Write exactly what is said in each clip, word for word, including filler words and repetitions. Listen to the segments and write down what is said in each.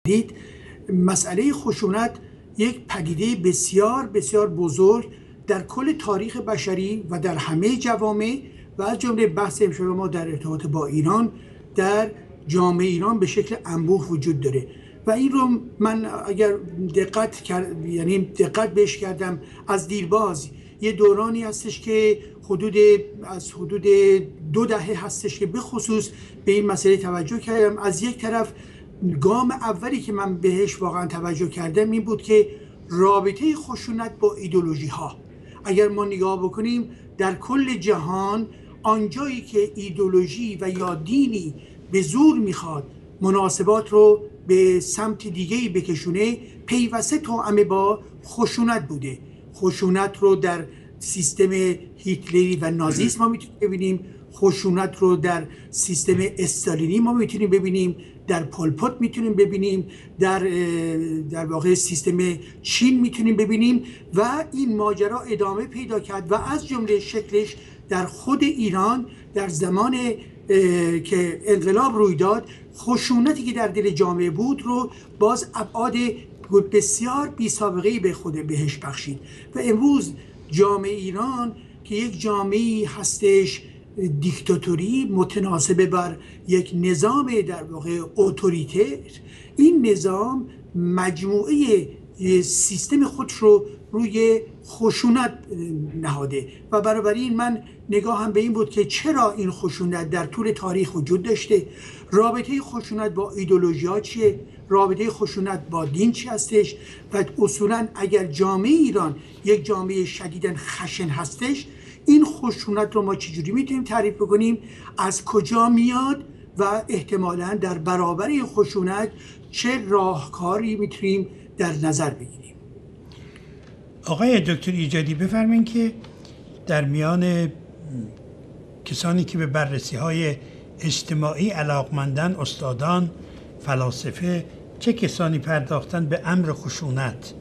دید، مسئله خشونت یک پدیده بسیار بسیار بزرگ در کل تاریخ بشری و در همه جوامع و از جمله بحث امشب ما در ارتباط با ایران در جامعه ایران به شکل انبوه وجود داره و این رو من اگر دقت کرد یعنی دقت بهش کردم از دیرباز یه دورانی هستش که حدود از حدود دو دهه هستش که به خصوص به این مسئله توجه کردم. از یک طرف گام اولی که من بهش واقعا توجه کردم این بود که رابطه خشونت با ایدئولوژی ها، اگر ما نگاه بکنیم در کل جهان آنجایی که ایدئولوژی و یا دینی به زور میخواد مناسبات رو به سمت دیگه‌ای بکشونه پیوسته توأم با خشونت بوده. خشونت رو در سیستم هیتلری و نازیسم ما میتونیم ببینیم، خشونت رو در سیستم استالینی ما میتونیم ببینیم، در پولپوت میتونیم ببینیم، در در واقع سیستم چین میتونیم ببینیم و این ماجرا ادامه پیدا کرد و از جمله شکلش در خود ایران در زمان که انقلاب روی داد خشونتی که در دل جامعه بود رو باز ابعاد بسیار بی سابقه‌ای به خود بهش بخشید و امروز جامعه ایران که یک جامعه هستش دیکتاتوری متناسب بر یک نظام در واقع اتوریتر، این نظام مجموعه سیستم خودش رو روی خشونت نهاده و بنابراین من نگاهم به این بود که چرا این خشونت در طول تاریخ وجود داشته، رابطه خشونت با ایدئولوژی ها چیه، رابطه خشونت با دین چی هستش و اصولا اگر جامعه ایران یک جامعه شدیداً خشن هستش این خشونت رو ما چجوری میتونیم تعریف بکنیم، از کجا میاد و احتمالاً در برابر این خشونت چه راهکاری میتونیم در نظر بگیریم. آقای دکتر ایجادی بفرمایید که در میان کسانی که به بررسی های اجتماعی علاقمندن، استادان، فلاسفه، چه کسانی پرداختن به امر خشونت؟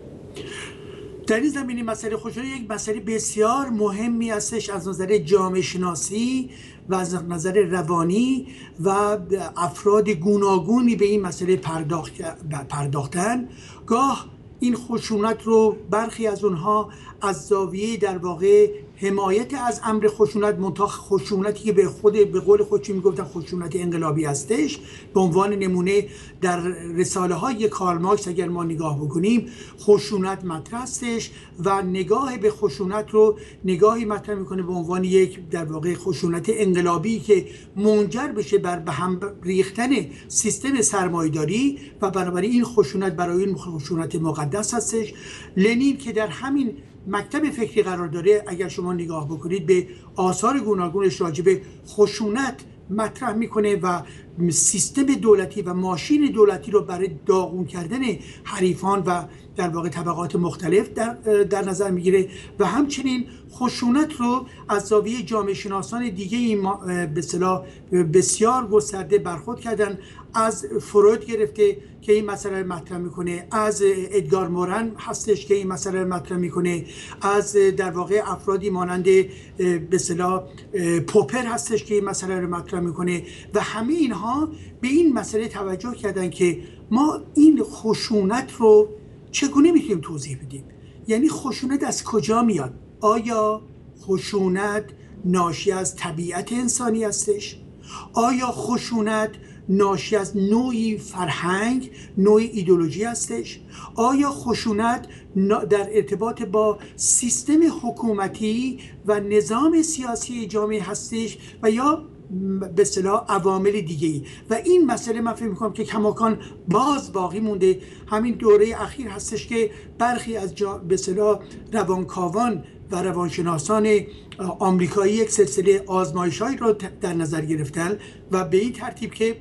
در این زمینه مسئله خشونت یک مسئله بسیار مهمی هستش از نظر جامعه شناسی و از نظر روانی و افراد گوناگونی به این مسئله پرداخت پرداختن. گاه این خشونت رو برخی از اونها از زاویه در واقع حمایت از امر خشونت، منتها خشونتی که به خود به قول خودشون میگفتن خشونت انقلابی هستش، به عنوان نمونه در رساله های کارل مارکس اگر ما نگاه بکنیم خشونت مطرح هستش و نگاه به خشونت رو نگاهی مطرح میکنه به عنوان یک در واقع خشونت انقلابی که منجر بشه بر به هم ریختن سیستم سرمایه‌داری و بنابراین این خشونت برای این خشونت مقدس هستش. لنین که در همین مکتب فکری قرار داره اگر شما نگاه بکنید به آثار گوناگونش راجع به خشونت مطرح میکنه و سیستم دولتی و ماشین دولتی رو برای داغون کردن حریفان و در واقع طبقات مختلف در, در نظر میگیره و همچنین خشونت رو از زاویه جامعه شناسان دیگه این به اصطلاح بسیار گسترده برخورد کردن، از فروید گرفته که این مسئله رو مطرح میکنه، از ادگار مورن هستش که این مسئله رو مطرح میکنه، از در واقع افرادی مانند به اصطلاح پوپر هستش که این مسئله رو مطرح میکنه و همه اینها به این مسئله توجه کردن که ما این خشونت رو چگونه میتونیم توضیح بدیم، یعنی خشونت از کجا میاد؟ آیا خشونت ناشی از طبیعت انسانی هستش؟ آیا خشونت ناشی از نوعی فرهنگ، نوعی ایدئولوژی هستش؟ آیا خشونت در ارتباط با سیستم حکومتی و نظام سیاسی جامعه هستش و یا به اصطلاح عوامل دیگه‌ای؟ و این مسئله من فکر می‌کنم که کماکان باز باقی مونده. همین دوره اخیر هستش که برخی از به اصطلاح روانکاوان و روانشناسان آمریکایی یک سلسله آزمایش‌هایی رو در نظر گرفتن و به این ترتیب که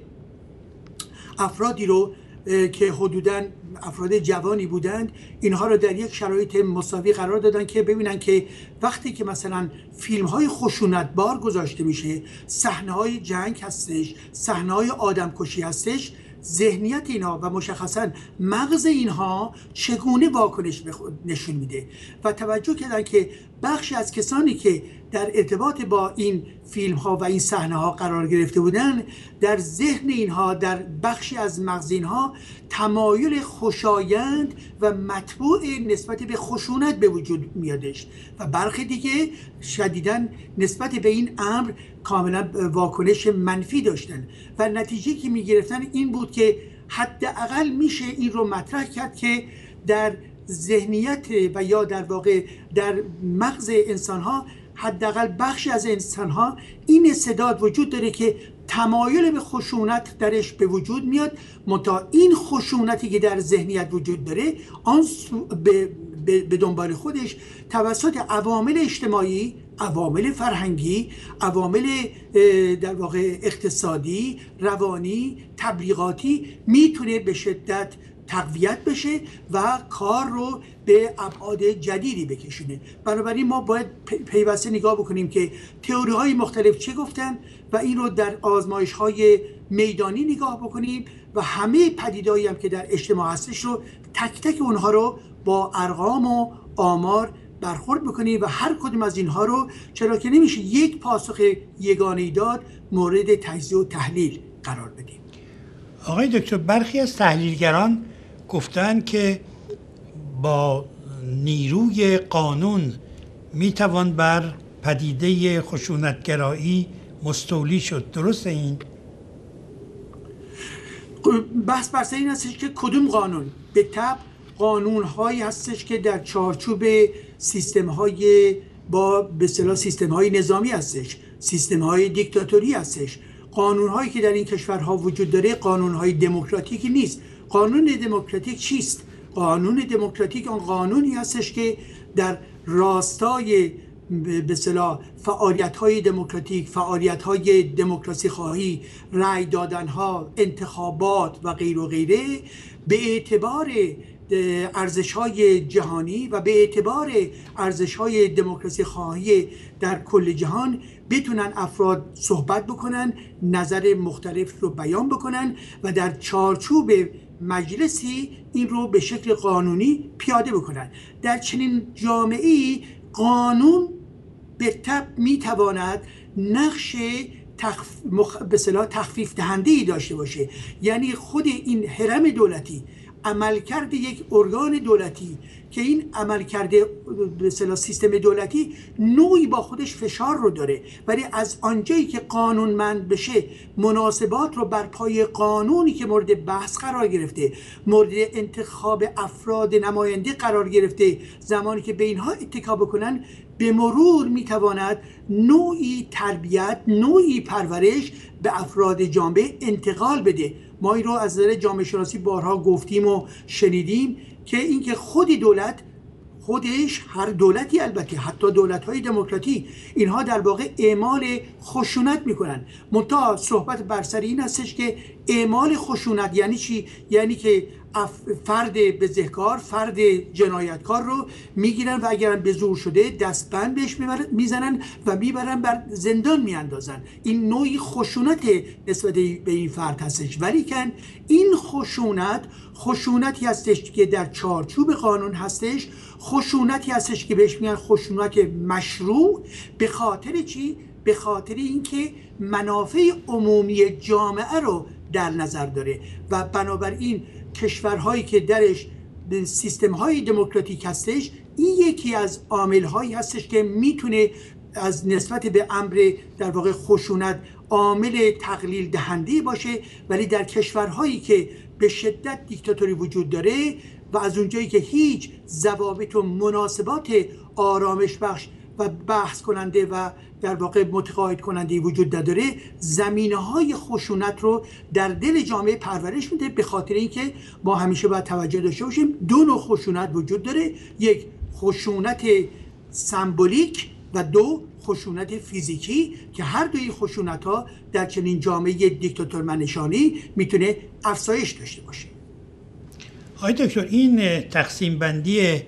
افرادی رو که حدوداً افراد جوانی بودند اینها رو در یک شرایط مساوی قرار دادن که ببینن که وقتی که مثلا فیلم های خشونت بار گذاشته میشه، صحنه های جنگ هستش، صحنه های آدم کشی هستش، ذهنیت اینا و مشخصا مغز اینها چگونه واکنش نشون میده و توجه کردن که بخشی از کسانی که در ارتباط با این فیلم ها و این صحنه ها قرار گرفته بودن، در ذهن اینها، در بخشی از مغز اینها تمایل خوشایند و مطبوع نسبت به خشونت به وجود میادش و برخی دیگه شدیداً نسبت به این امر کاملا واکنش منفی داشتن و نتیجه که میگرفتن این بود که حداقل میشه این رو مطرح کرد که در ذهنیت و یا در واقع در مغز انسان ها، حداقل بخشی از انسان ها این استعداد وجود داره که تمایل به خشونت درش به وجود میاد، منتها این خشونتی که در ذهنیت وجود داره آن به, به, به دنبال خودش توسط عوامل اجتماعی، عوامل فرهنگی، عوامل در واقع اقتصادی، روانی، تبلیغاتی میتونه به شدت تقویت بشه و کار رو به ابعاد جدیدی بکشونه. بنابراین ما باید پیوسته نگاه بکنیم که تئوری های مختلف چه گفتن و این رو در آزمایش های میدانی نگاه بکنیم و همه پدیدهایی هم که در اجتماع هستش رو تک تک اونها رو با ارقام و آمار برخورد بکنیم و هر کدوم از اینها رو، چرا که نمیشه یک پاسخ یگانه‌ای داد، مورد تجزیه و تحلیل قرار بدیم. آقای دکتر، برخی از تحلیلگران گفتن که با نیروی قانون میتوان بر پدیده خشونتگرایی مستولی شد. درسته این؟ بحث بر سر این هستش که کدوم قانون؟ به طبع قانون هایی هستش که در چارچوب سیستم های با به اصطلاح سیستم های نظامی هستش، سیستم های دیکتاتوری هستش. قانون هایی که در این کشورها وجود داره قانون های دموکراتیکی نیست. قانون دموکراتیک چیست؟ قانون دموکراتیک آن قانونی هستش که در راستای به اصطلاح فعالیت‌های دموکراتیک، فعالیت‌های دموکراسی خواهی، رأی دادن‌ها، انتخابات و غیر و غیره به اعتبار ارزش‌های جهانی و به اعتبار ارزش‌های دموکراسی خواهی در کل جهان بتونن افراد صحبت بکنن، نظر مختلف رو بیان بکنن و در چارچوب مجلسی این رو به شکل قانونی پیاده بکنن. در چنین جامعه‌ای قانون به طبع میتواند نقش تخف... مخ... به اصطلاح تخفیف دهنده‌ای داشته باشه. یعنی خود این هرم دولتی، عملکرد یک ارگان دولتی که این عملکرد به اصطلاح سیستم دولتی نوعی با خودش فشار رو داره، ولی از آنجایی که قانونمند بشه، مناسبات رو بر پای قانونی که مورد بحث قرار گرفته، مورد انتخاب افراد نماینده قرار گرفته، زمانی که به اینها اتکا بکنن، به مرور میتواند نوعی تربیت، نوعی پرورش به افراد جامعه انتقال بده. ما این رو از نظر جامعه شناسی بارها گفتیم و شنیدیم که اینکه خود دولت خودش، هر دولتی البته، حتی دولت‌های دموکراتی، اینها در واقع اعمال خشونت میکنن. منتها صحبت بر سر این هستش که اعمال خشونت یعنی چی؟ یعنی که فرد بزهکار، فرد جنایتکار رو میگیرن و اگرم به زور شده دستبند بهش میزنن و میبرن بر زندان میاندازن. این نوعی خشونت نسبت به این فرد هستش. ولیکن این خشونت خشونتی هستش که در چارچوب قانون هستش، خشونتی هستش که بهش میگن خشونت مشروع. به خاطر چی؟ به خاطر اینکه منافع عمومی جامعه رو در نظر داره و بنابراین کشورهایی که درش سیستم‌های دموکراتیک هستش، این یکی از عامل‌هایی هستش که میتونه از نسبت به امر در واقع خشونت عامل تقلیل دهنده باشه. ولی در کشورهایی که به شدت دیکتاتوری وجود داره و از اونجایی که هیچ ضوابط و مناسبات آرامش بخش و بحث کننده و در واقع متقاعد کننده وجود نداره، زمینه‌های خشونت رو در دل جامعه پرورش میده. به خاطر اینکه ما همیشه باید توجه داشته باشیم دو نوع خشونت وجود داره، یک خشونت سمبولیک و دو خشونت فیزیکی که هر دوی خشونت‌ها در چنین جامعه دیکتاتورمنشانی میتونه افزایش داشته باشه. آقای دکتر، این تقسیم بندی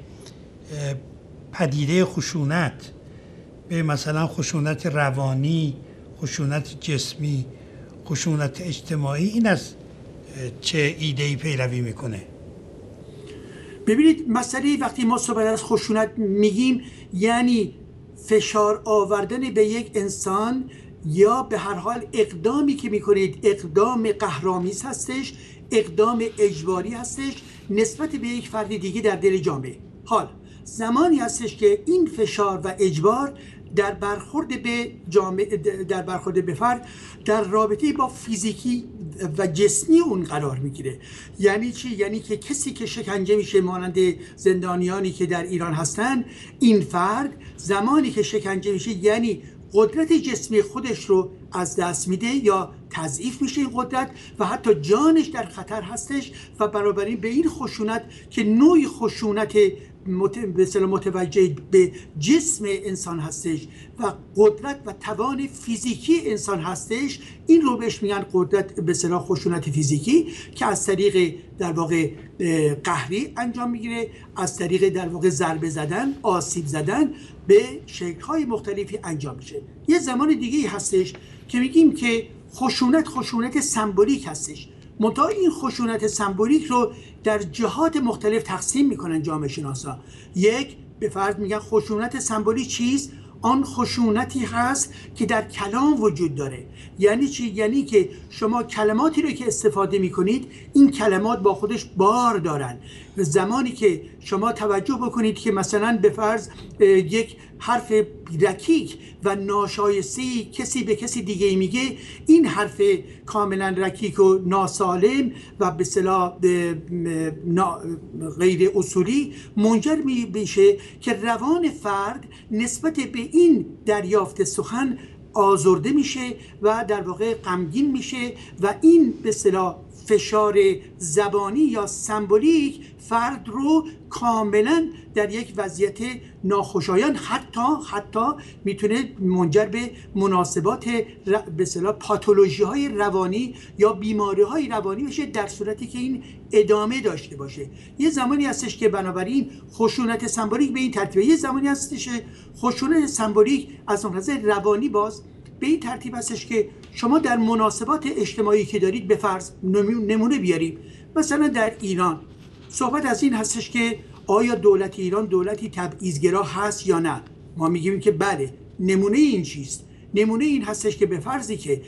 پدیده خشونت به مثلا خشونت روانی، خشونت جسمی، خشونت اجتماعی، این از چه ایده‌ای پیروی میکنه؟ ببینید، مسئله وقتی ما صحبت از خشونت میگیم یعنی فشار آوردن به یک انسان یا به هر حال اقدامی که میکنید اقدام قهرآمیز هستش، اقدام اجباری هستش نسبت به یک فرد دیگه در دل جامعه. حال زمانی هستش که این فشار و اجبار در برخورد به جامعه، در برخورد به فرد در رابطه با فیزیکی و جسمی اون قرار میگیره. یعنی چی؟ یعنی که کسی که شکنجه میشه مانند زندانیانی که در ایران هستن، این فرد زمانی که شکنجه میشه یعنی قدرت جسمی خودش رو از دست میده یا تضعیف میشه این قدرت و حتی جانش در خطر هستش و بنابراین به این خشونت که نوعی خشونت متوجه به جسم انسان هستش و قدرت و توان فیزیکی انسان هستش، این رو بهش میگن قدرت به اصطلاح خشونت فیزیکی که از طریق در واقع قهری انجام میگیره، از طریق در واقع ضربه زدن، آسیب زدن به شکل‌های مختلفی انجام میشه. یه زمان دیگه هستش که میگیم که خشونت خشونت سمبولیک هستش. منتها این خشونت سمبولیک رو در جهات مختلف تقسیم میکنن جامعه شناسا. یک، به فرض میگن خشونت سمبولیک چیست؟ آن خشونتی هست که در کلام وجود داره. یعنی چی؟ یعنی که شما کلماتی رو که استفاده میکنید این کلمات با خودش بار دارن. زمانی که شما توجه بکنید که مثلا به فرض یک حرف رکیک و ناشایسته کسی به کسی دیگه میگه، این حرف کاملا رکیک و ناسالم و به اصطلاح غیر اصولی منجر میشه که روان فرد نسبت به این دریافت سخن آزرده میشه و در واقع غمگین میشه و این به اصطلاح فشار زبانی یا سمبولیک فرد رو کاملا در یک وضعیت ناخوشایند حتی حتی میتونه منجر به مناسبات به اصطلاح پاتولوژی های روانی یا بیماری های روانی بشه در صورتی که این ادامه داشته باشه. یه زمانی هستش که بنابراین خشونت سمبولیک به این ترتیبه، یه زمانی هستش خشونت سمبولیک از نظر روانی باز به این ترتیب هستش که شما در مناسبات اجتماعی که دارید، به فرض نمونه بیاریم، مثلا در ایران صحبت از این هستش که آیا دولت ایران دولتی تبعیض‌گرا هست یا نه؟ ما میگیم که بله. نمونه این چیست؟ نمونه این هستش که به فرضی که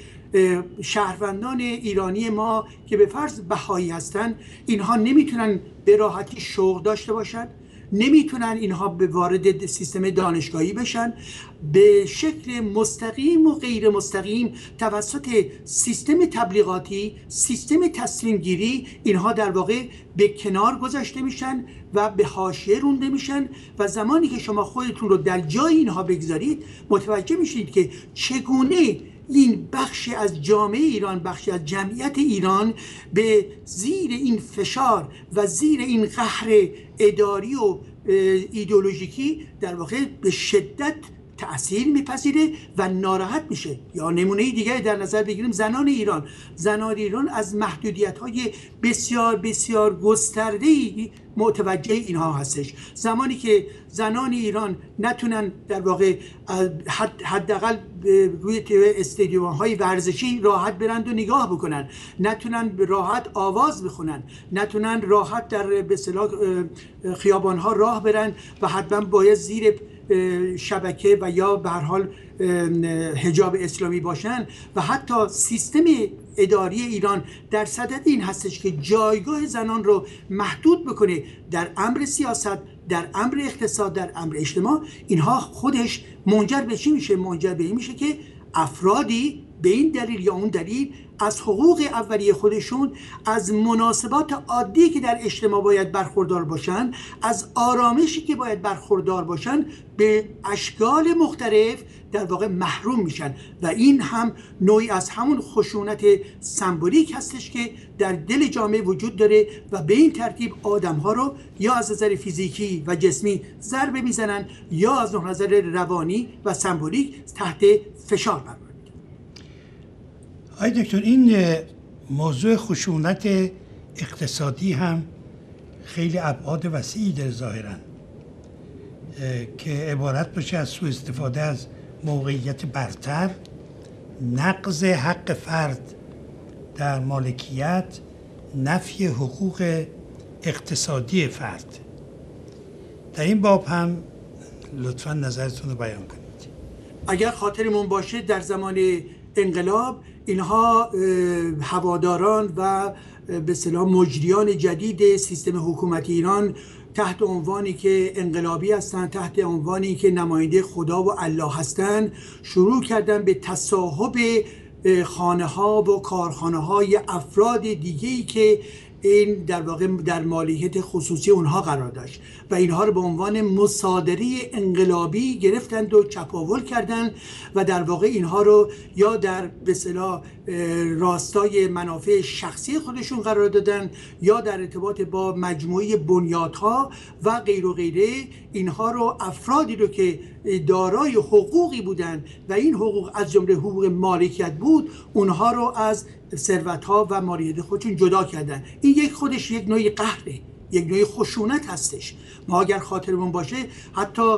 شهروندان ایرانی ما که به فرض بهایی هستن، اینها نمیتونن به راحتی شغل داشته باشن، نمیتونن اینها به وارد سیستم دانشگاهی بشن، به شکل مستقیم و غیر مستقیم توسط سیستم تبلیغاتی، سیستم تصمیم گیری اینها در واقع به کنار گذاشته میشن و به حاشیه رونده میشن و زمانی که شما خودتون رو در جای اینها بگذارید متوجه میشید که چگونه این بخشی از جامعه ایران، بخشی از جمعیت ایران به زیر این فشار و زیر این قهر اداری و ایدئولوژیکی در واقع به شدت تأثیر میپذیره و ناراحت میشه. یا نمونه دیگه در نظر بگیریم زنان ایران. زنان ایران از محدودیت‌های بسیار بسیار گسترده‌ای متوجه اینها هستش. زمانی که زنان ایران نتونن در واقع حداقل روی استادیوم‌های ورزشی راحت برند و نگاه بکنن، نتونن راحت آواز بخونن، نتونن راحت در به اصطلاح خیابان‌ها راه برن و حتما باید زیر شبکه و یا به هر حال حجاب اسلامی باشن و حتی سیستم اداری ایران در صدد این هستش که جایگاه زنان رو محدود بکنه در امر سیاست، در امر اقتصاد، در امر اجتماع. اینها خودش منجر به چی میشه؟ منجر به این میشه که افرادی به این دلیل یا اون دلیل از حقوق اولیه خودشون، از مناسبات عادی که در اجتماع باید برخوردار باشن، از آرامشی که باید برخوردار باشن، به اشکال مختلف در واقع محروم میشن و این هم نوعی از همون خشونت سمبولیک هستش که در دل جامعه وجود داره و به این ترتیب آدم‌ها رو یا از نظر فیزیکی و جسمی ضربه میزنن یا از نظر روانی و سمبولیک تحت فشار قرار میدن. آقای دکتر، این موضوع خشونت اقتصادی هم خیلی ابعاد وسیعی داره ظاهراً که عبارت باشه از سوء استفاده از موقعیت برتر، نقض حق فرد در مالکیت، نفی حقوق اقتصادی فرد. در این باب هم لطفاً نظرتون رو بیان کنید. اگر خاطرمون باشه در زمان انقلاب اینها هواداران و به اصطلاح مجریان جدید سیستم حکومتی ایران تحت عنوانی که انقلابی هستند، تحت عنوانی که نماینده خدا و الله هستند، شروع کردن به تصاحب خانه ها و کارخانه های افراد دیگه‌ای که این در واقع در مالکیت خصوصی اونها قرار داشت و اینها رو به عنوان مصادره انقلابی گرفتند و چپاول کردند و در واقع اینها رو یا در به اصطلاح راستای منافع شخصی خودشون قرار دادن یا در ارتباط با مجموعه بنیادها و غیر و غیره اینها رو افرادی رو که دارای حقوقی بودند و این حقوق از جمله حقوق مالکیت بود اونها رو از ثروت‌ها و مالکیت خودشون جدا کردن. این یک خودش یک نوعی قهره، یک نوعی خشونت هستش. ما اگر خاطرمون باشه حتی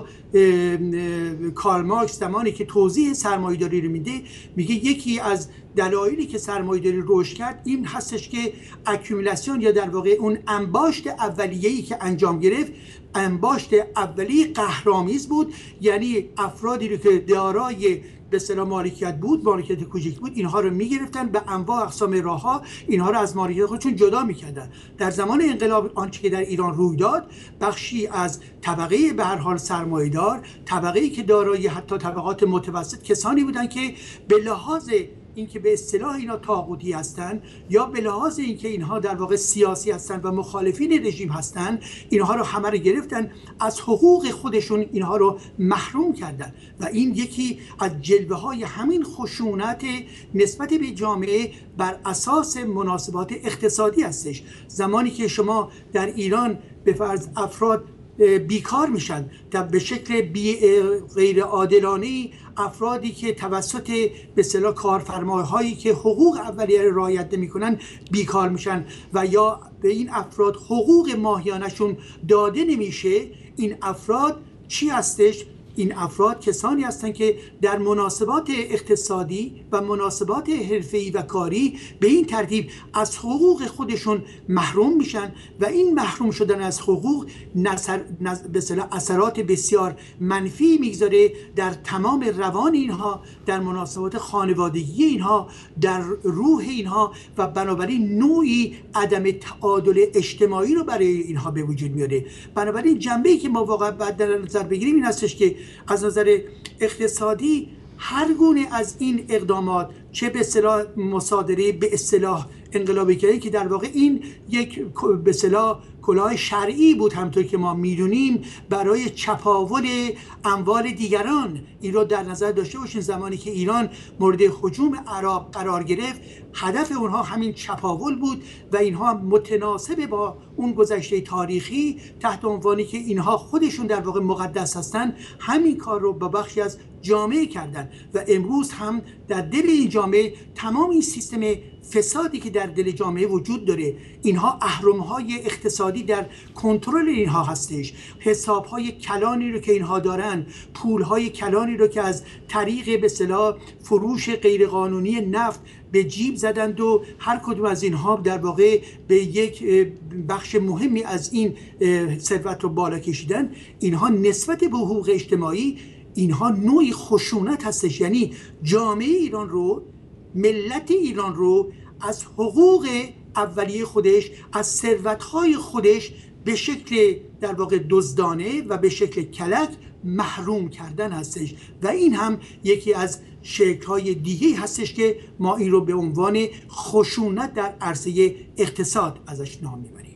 کارل مارکس زمانی که توضیح سرمایه‌داری رو میده میگه یکی از دلایلی که سرمایه‌داری رشد کرد این هستش که اکومولاسیون یا در واقع اون انباشت اولیه‌ای که انجام گرفت انباشت اولیه قهرآمیز بود، یعنی افرادی رو که دارای به اصطلاح مالکیت بود، مالکیت کوچک بود، اینها رو میگرفتن به انواع اقسام راهها اینها رو از مالکیت خودشون جدا میکردن. در زمان انقلاب آنچه که در ایران روی داد بخشی از طبقه به هر حال سرمایه‌دار، طبقه‌ای که دارای حتی طبقات متوسط کسانی بودن که به لحاظ اینکه به اصطلاح اینا طاغوتی هستند یا به لحاظ اینکه اینها در واقع سیاسی هستند و مخالفین رژیم هستند اینها رو همه رو گرفتن، از حقوق خودشون اینها رو محروم کردن و این یکی از جلوه های همین خشونت نسبت به جامعه بر اساس مناسبات اقتصادی هستش. زمانی که شما در ایران به فرض افراد بیکار میشن به شکل بی غیر عادلانه، افرادی که توسط به اصطلاح کارفرماهایی که حقوق اولیه را رعایت نمیکنن بیکار میشن و یا به این افراد حقوق ماهیانشون داده نمیشه، این افراد چی هستش؟ این افراد کسانی هستند که در مناسبات اقتصادی و مناسبات حرفه‌ای و کاری به این ترتیب از حقوق خودشون محروم میشن و این محروم شدن از حقوق نصر، به اصطلاح اثرات بسیار منفی میگذاره در تمام روان اینها، در مناسبات خانوادگی اینها، در روح اینها و بنابراین نوعی عدم تعادل اجتماعی رو برای اینها به وجود میاره. بنابراین جنبه‌ای که ما واقعا باید در نظر بگیریم این هستش که از نظر اقتصادی هر گونه از این اقدامات، چه به اصطلاح مصادره به اصطلاح انقلابی کردن که در واقع این یک به اصطلاح کلاه شرعی بود همونطور که ما میدونیم برای چپاول اموال دیگران، این رو در نظر داشته باشین. زمانی که ایران مورد هجوم عراق قرار گرفت هدف اونها همین چپاول بود و اینها متناسب با اون گذشته تاریخی تحت عنوانی که اینها خودشون در واقع مقدس هستن همین کار رو با بخشی از جامعه کردن و امروز هم در دل این جامعه تمام این سیستم فسادی که در دل جامعه وجود داره، اینها اهرم‌های اقتصادی در کنترل اینها هستش، حساب‌های کلانی رو که اینها دارن، پول‌های کلانی رو که از طریق به اصطلاح فروش غیرقانونی نفت به جیب زدند و هر کدوم از اینها در واقع به یک بخش مهمی از این ثروت رو بالا کشیدن. اینها نسبت به حقوق اجتماعی اینها نوعی خشونت هستش، یعنی جامعه ایران رو، ملت ایران رو از حقوق اولیه خودش، از ثروت‌های خودش به شکل در واقع دزدانه و به شکل کلک محروم کردن هستش و این هم یکی از شکل‌های دیگه هستش که ما این رو به عنوان خشونت در عرصه اقتصاد ازش نام میبریم.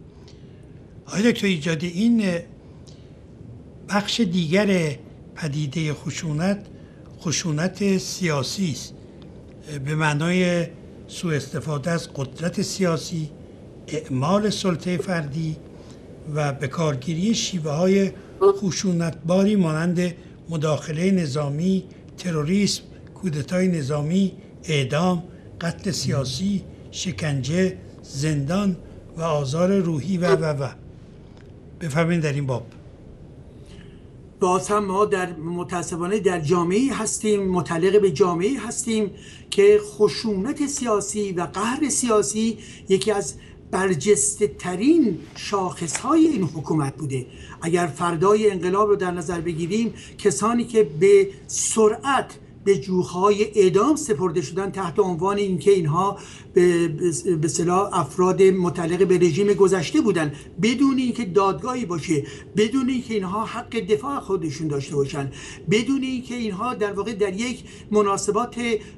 آقای دکتر ایجادی، این بخش دیگر پدیده خشونت خشونت سیاسی است، به معنای سوء استفاده از قدرت سیاسی، اعمال سلطه فردی و به کارگیری شیوه های خشونتباری مانند مداخله نظامی، تروریسم، کودتای نظامی، اعدام، قتل سیاسی، شکنجه، زندان و آزار روحی و و و بفرمایید در این باب. باز هم ما در متاسفانه در جامعه هستیم، متعلق به جامعه هستیم که خشونت سیاسی و قهر سیاسی یکی از برجسته ترین شاخص های این حکومت بوده. اگر فردای انقلاب رو در نظر بگیریم، کسانی که به سرعت به جوخهای اعدام سپرده شدن تحت عنوان اینکه اینها به به اصطلاح افراد متعلق به رژیم گذشته بودن، بدون اینکه دادگاهی باشه، بدون اینکه اینها حق دفاع خودشون داشته باشن، بدون اینکه اینها در واقع در یک مناسبات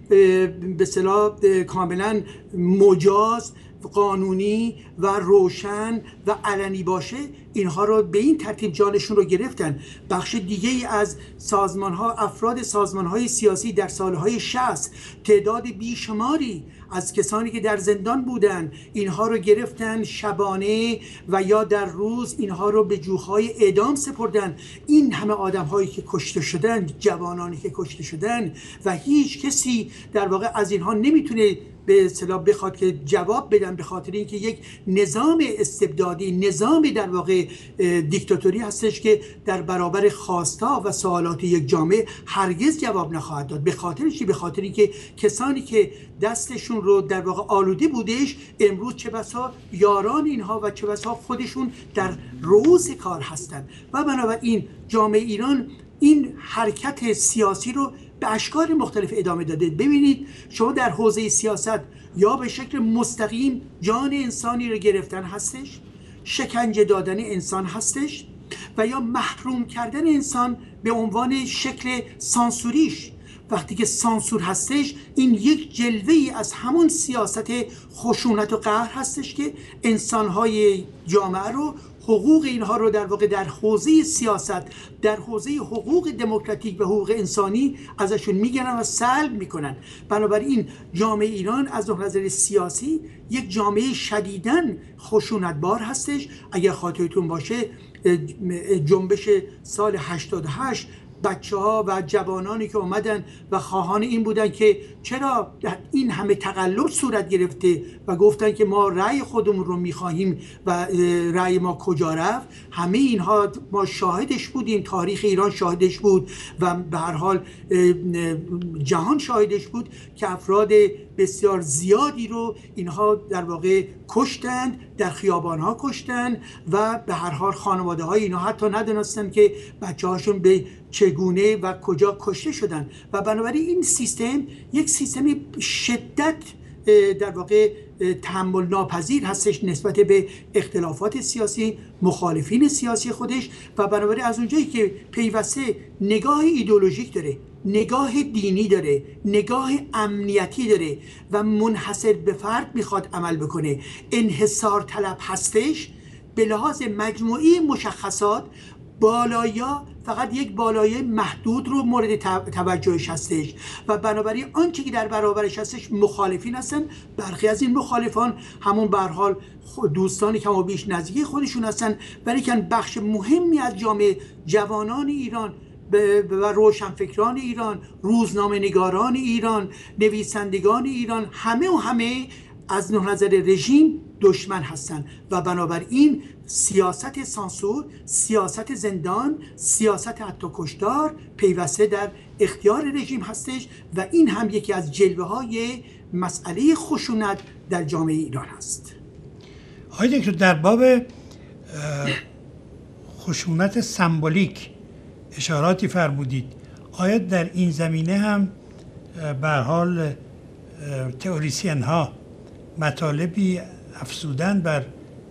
به اصطلاح کاملا مجاز، قانونی و روشن و علنی باشه، اینها رو به این ترتیب جانشون رو گرفتن. بخش دیگه ای از سازمان ها، افراد سازمان های سیاسی در سالهای شصت، تعداد بیشماری از کسانی که در زندان بودن، اینها رو گرفتن شبانه و یا در روز اینها رو به جوخهای اعدام سپردن. این همه آدم هایی که کشته شدن، جوانانی که کشته شدن و هیچ کسی در واقع از اینها نمیتونه به اصطلاح بخواد که جواب بدن، به خاطر اینکه یک نظام استبدادی، نظام در واقع دیکتاتوری هستش که در برابر خواستا و سوالات یک جامعه هرگز جواب نخواهد داد. به خاطر چی؟ به خاطر اینکه کسانی که دستشون رو در واقع آلوده بودش، امروز چه بسا یاران اینها و چه بسا خودشون در رؤوس کار هستند. و بنابراین جامعه ایران این حرکت سیاسی رو به اشکال مختلف ادامه داده. ببینید شما در حوزه سیاست یا به شکل مستقیم جان انسانی رو گرفتن هستش، شکنجه دادن انسان هستش، و یا محروم کردن انسان به عنوان شکل سانسوریش. وقتی که سانسور هستش، این یک جلوه‌ای از همون سیاست خشونت و قهر هستش که انسان‌های جامعه رو، حقوق اینها رو در واقع در حوزه سیاست، در حوزه حقوق دموکراتیک و حقوق انسانی ازشون میگیرن و سلب میکنن. بنابراین جامعه ایران از نظر سیاسی یک جامعه شدیداً خشونتبار هستش. اگر خاطرتون باشه جنبش سال هشتاد و هشت، بچه ها و جوانانی که اومدن و خواهان این بودن که چرا این همه تقلب صورت گرفته و گفتن که ما رأی خودمون رو میخواهیم و رأی ما کجا رفت، همه اینها ما شاهدش بودیم، تاریخ ایران شاهدش بود و به هر حال جهان شاهدش بود که افراد بسیار زیادی رو اینها در واقع کشتند، در خیابان ها کشتند و به هر حال خانواده های اینها حتی ندونستن که بچه هاشون به چگونه و کجا کشته شدن. و بنابراین این سیستم یک سیستم شدت در واقع تحمل ناپذیر هستش نسبت به اختلافات سیاسی، مخالفین سیاسی خودش. و بنابراین از اونجایی که پیوسته نگاه ایدئولوژیک داره، نگاه دینی داره، نگاه امنیتی داره و منحصر به فرد میخواد عمل بکنه، انحصار طلب هستش، به لحاظ مجموعی مشخصات بالایا فقط یک بالایه محدود رو مورد توجهش هستش و بنابراین آنچه که در برابرش هستش مخالفین هستن. برخی از این مخالفان همون به هر حال دوستانی کم و بیش نزدیکی خودشون هستن، ولیکن بخش مهمی از جامعه، جوانان ایران و روشنفکران ایران، روزنامه نگاران ایران، نویسندگان ایران، همه و همه از نظر رژیم دشمن هستند و بنابراین سیاست سانسور، سیاست زندان، سیاست حتی کشتار پیوسته در اختیار رژیم هستش و این هم یکی از جلوه های مسئله خشونت در جامعه ایران هست. آقای دکتر، در باب خشونت سمبولیک اشاراتی فرمودید. آیا در این زمینه هم به هر حال تئوریسین ها مطالبی افزودن بر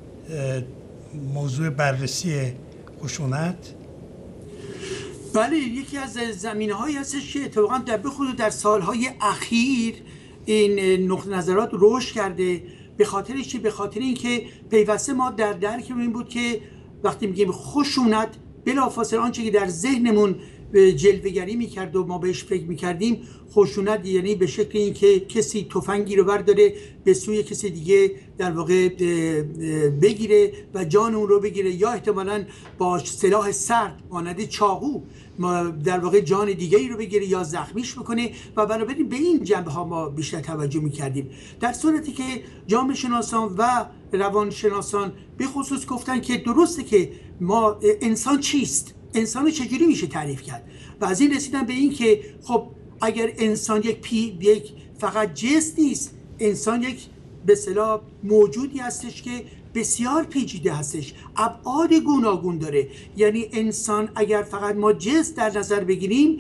موضوع بررسی خشونت؟ بله، یکی از زمینه هایی هستش که اتفاقا در بخصوص در سالهای اخیر این نقطه نظرات رشد کرده. به خاطر چی؟ به خاطر اینکه پیوسته ما در درکمون این بود که وقتی میگیم خشونت، بلافاصله آنچه که در ذهنمون جلوه‌گری میکرد و ما بهش فکر میکردیم خشونت یعنی به شکل این که کسی تفنگی رو برداره به سوی کسی دیگه در واقع بگیره و جان اون رو بگیره، یا احتمالاً با سلاح سرد مانند چاقو در واقع جان دیگری رو بگیره یا زخمیش بکنه و بنابراین به این جنبه ها ما بیشتر توجه میکردیم. در صورتی که جامعه شناسان و روانشناسان به خصوص گفتن که درسته که ما انسان چیست؟ انسان چجوری میشه تعریف کرد؟ و از این رسیدن به این که خب اگر انسان یک پی یک فقط جسم نیست، انسان یک به اصطلاح موجودی هستش که بسیار پیچیده هستش، ابعاد گوناگون داره. یعنی انسان اگر فقط ما جنس در نظر بگیریم،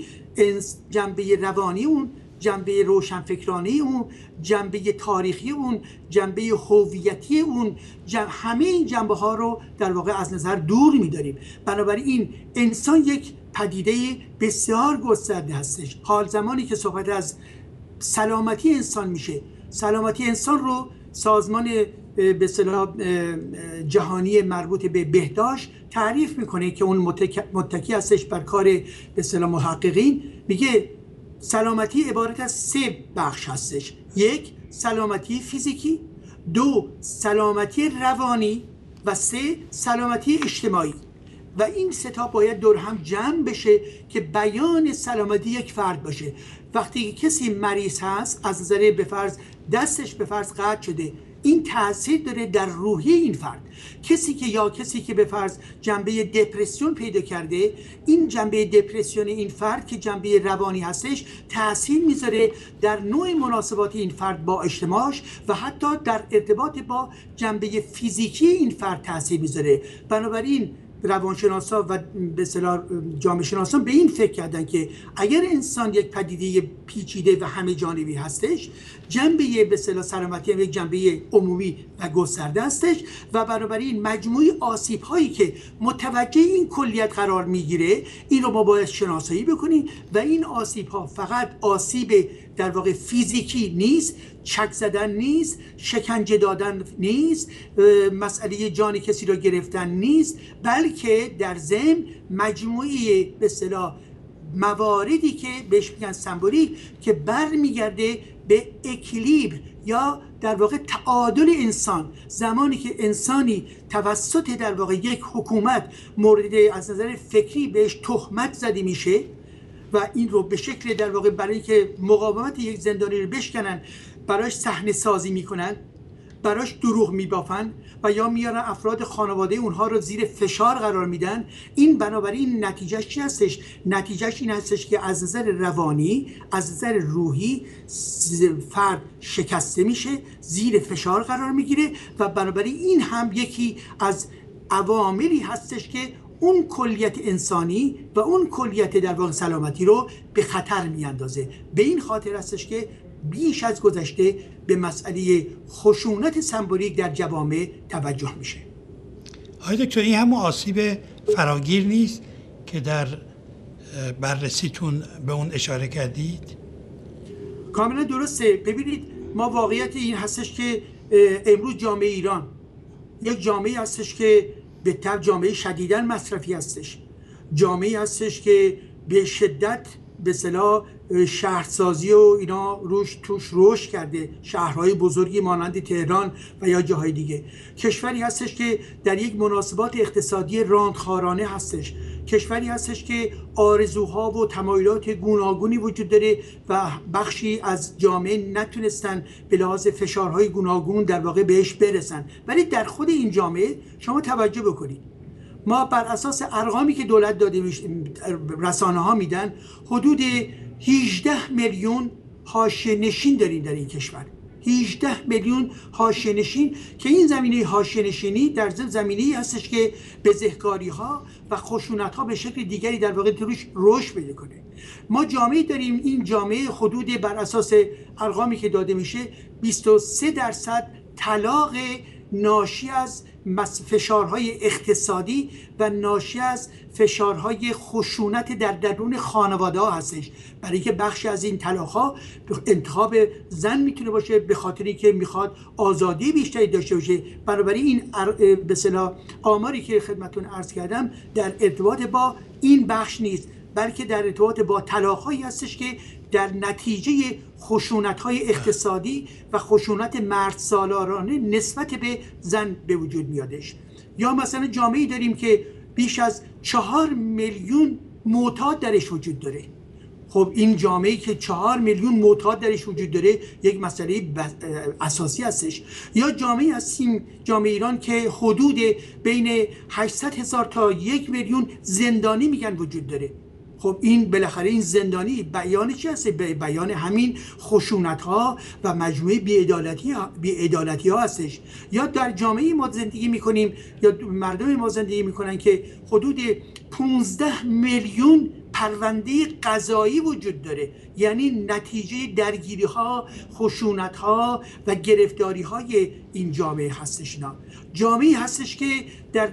جنبه روانی اون، جنبه روشنفکرانی اون، جنبه تاریخی اون، جنبه هویتی اون، جنبه همه این جنبه ها رو در واقع از نظر دور می‌داریم. بنابراین انسان یک پدیده بسیار گسترده هستش. حال زمانی که صحبت از سلامتی انسان میشه، سلامتی انسان رو سازمان به اصطلاح جهانی مربوط به بهداشت تعریف میکنه که اون متکی هستش بر کار به اصطلاح محققین. میگه سلامتی عبارت از سه بخش هستش: یک، سلامتی فیزیکی، دو، سلامتی روانی و سه، سلامتی اجتماعی. و این سه تا باید دور هم جمع بشه که بیان سلامتی یک فرد باشه. وقتی کسی مریض هست، از نظر به فرض دستش به فرض قطع شده، این تاثیر داره در روحیه این فرد. کسی که یا کسی که به فرض جنبه دپرسیون پیدا کرده، این جنبه دپرسیون این فرد که جنبه روانی هستش تاثیر میذاره در نوع مناسبات این فرد با اجتماعش و حتی در ارتباط با جنبه فیزیکی این فرد تاثیر میذاره. بنابراین روانشناسا و به اصطلاح جامعه شناسان به این فکر کردن که اگر انسان یک پدیده پیچیده و همه جانبی هستش، جنبه به اصطلاح سلامتی هم یک جنبه عمومی و گسترده هستش و بنابراین مجموعی آسیب هایی که متوجه این کلیت قرار میگیره، این رو ما باید شناسایی بکنیم و این آسیب ها فقط آسیب در واقع فیزیکی نیست، چک زدن نیست، شکنجه دادن نیست، مسئله جان کسی را گرفتن نیست، بلکه در ضمن مجموعی به اصطلاح مواردی که بهش میگن سمبولیک که برمیگرده به اکیلیبر یا در واقع تعادل انسان. زمانی که انسانی توسط در واقع یک حکومت مورد از نظر فکری بهش تهمت زده میشه و این رو به شکل در واقع برای که مقاومت یک زندانی رو بشکنن براش صحنه سازی میکنن، براش دروغ میبافن و یا میارن افراد خانواده اونها رو زیر فشار قرار میدن، این بنابراین نتیجهش چی هستش؟ نتیجهش این هستش که از نظر روانی، از نظر روحی فرد شکسته میشه، زیر فشار قرار میگیره و بنابراین این هم یکی از عواملی هستش که اون کلیت انسانی و اون کلیت در واقع سلامتی رو به خطر میاندازه. به این خاطر هستش که بیش از گذشته به مسئله خشونت سمبولیک در جوامع توجه میشه. آقای دکتر، این همون آسیب فراگیر نیست که در بررسیتون به اون اشاره کردید؟ کاملا درسته. ببینید، ما واقعیت این هستش که امروز جامعه ایران یک جامعه هستش که به طب جامعه شدیداً مصرفی هستش، جامعه هستش که به شدت به اصطلاح شهرسازی و اینا روش توش رشد کرده، شهرهای بزرگی مانند تهران و یا جاهای دیگه. کشوری هستش که در یک مناسبات اقتصادی راندخوارانه هستش، کشوری هستش که آرزوها و تمایلات گوناگونی وجود داره و بخشی از جامعه نتونستن به لحاظ فشارهای گوناگون در واقع بهش برسن. ولی در خود این جامعه شما توجه بکنید، ما بر اساس ارقامی که دولت داده رسانه ها میدن، حدود هجده میلیون حاشیه نشین داریم در این کشور. هجده میلیون حاشیه نشین که این زمینه حاشیه نشینی در ضمن زمینه‌ای هستش که بزهکاری ها و خشونت ها به شکل دیگری در واقع توش رشد پیدا کنه. ما جامعه داریم، این جامعه حدود بر اساس ارقامی که داده میشه بیست و سه درصد طلاق ناشی از فشارهای اقتصادی و ناشی از فشارهای خشونت در درون خانواده ها هستش. برای که بخشی از این طلاق‌ها انتخاب زن میتونه باشه به خاطر اینکه میخواد آزادی بیشتری داشته باشه. بنابراین این به اصطلاح آماری که خدمتتون عرض کردم در ارتباط با این بخش نیست، بلکه در ارتباط با طلاق‌هایی هستش که در نتیجه خشونت‌های اقتصادی و خشونت مرد سالارانه نسبت به زن به وجود میادش. یا مثلا جامعه‌ای داریم که بیش از چهار میلیون معتاد درش وجود داره. خب این جامعه‌ای که چهار میلیون معتاد درش وجود داره یک مسئله اساسی هستش. یا جامعه‌ای هستیم، جامعه ایران، که حدود بین هشتصد هزار تا یک میلیون زندانی میگن وجود داره. خب این بالاخره این زندانی بیان چی هست؟ بیان همین خشونت ها و مجموعه بی‌عدالتی ها بی‌عدالتی ها هستش. یا در جامعه ما زندگی میکنیم یا مردم ما زندگی میکنن که حدود پانزده میلیون پرونده قضایی وجود داره، یعنی نتیجه درگیری ها، خشونت ها و گرفتاری های این جامعه هستش. نه جامعه هستش که در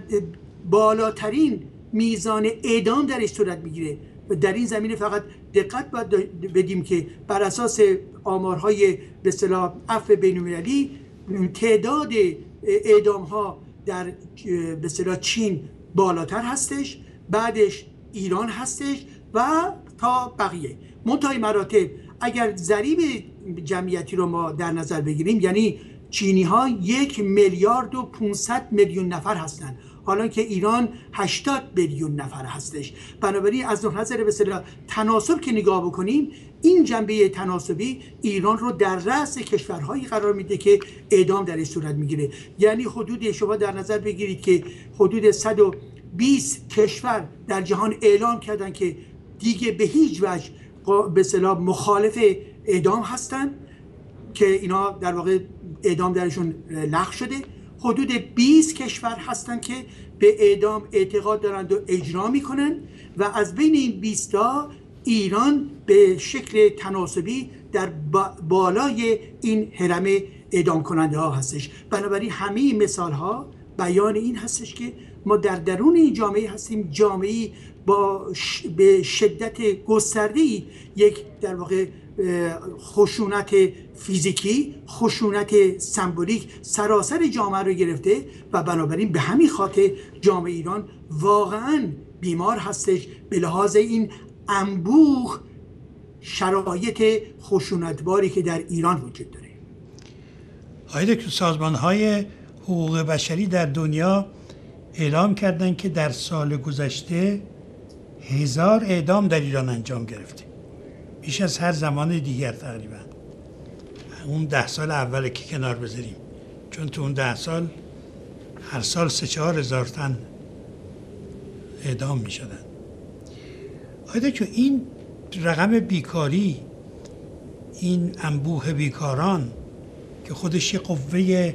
بالاترین میزان اعدام درش صورت میگیره و در این زمینه فقط دقت باید بدیم که بر اساس آمارهای به اصطلاح عفو بین‌المللی تعداد اعدام ها در به اصطلاح چین بالاتر هستش، بعدش ایران هستش و تا بقیه. منتهای مراتب اگر ضریب جمعیتی رو ما در نظر بگیریم، یعنی چینی ها یک میلیارد و پانصد میلیون نفر هستند، حالا که ایران هشتاد میلیون نفر هستش. بنابراین از نظر به اصطلاح تناسب که نگاه بکنیم، این جنبه تناسبی ایران رو در رأس کشورهایی قرار میده که اعدام درش صورت میگیره. یعنی حدود شما در نظر بگیرید که حدود صد و بیست کشور در جهان اعلام کردن که دیگه به هیچ وجه به اصطلاح مخالف اعدام هستن، که اینا در واقع اعدام درشون لغو شده. حدود بیست کشور هستن که به اعدام اعتقاد دارند و اجرا میکنن و از بین این بیست تا ایران به شکل تناسبی در بالای این هرم اعدام کننده ها هستش. بنابراین همه این مثال ها بیان این هستش که ما در درون این جامعه هستیم، جامعه با ش... به شدت گسترده‌ای یک در واقع خشونت فیزیکی، خشونت سمبولیک سراسر جامعه رو گرفته و بنابراین به همین خاطر جامعه ایران واقعا بیمار هستش به لحاظ این انبوه شرایط خشونتباری که در ایران وجود داره. آیا که سازمان‌های حقوق بشری در دنیا اعلام کردند که در سال گذشته هزار اعدام در ایران انجام گرفته، بیش از هر زمان دیگر تقریبا. اون ده سال اول که کنار بذاریم، چون تو اون ده سال هر سال سه چهار هزار تن اعدام می شدن. آیا که این رقم بیکاری، این انبوه بیکاران که خودش یه قوه